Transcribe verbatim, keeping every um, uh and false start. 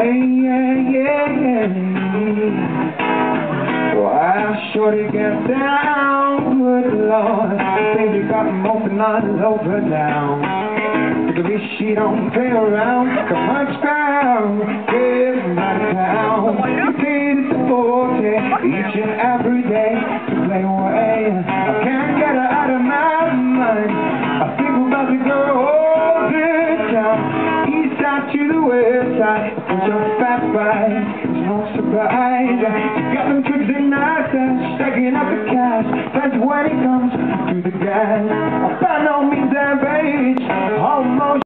yeah, yeah, yeah. Why shorty get down, good Lord. Baby got me open all over now. Look at me, she don't play around. Got much ground, everybody down. You paid the forte each and every day to play away. I can't get her out of my mind. I think about the girl all the time. East side to the west side, put your fat right. It's no surprise. She got them tricks and nights, stacking up the cash. That's when it comes to the gas. By no means that bitch, almost.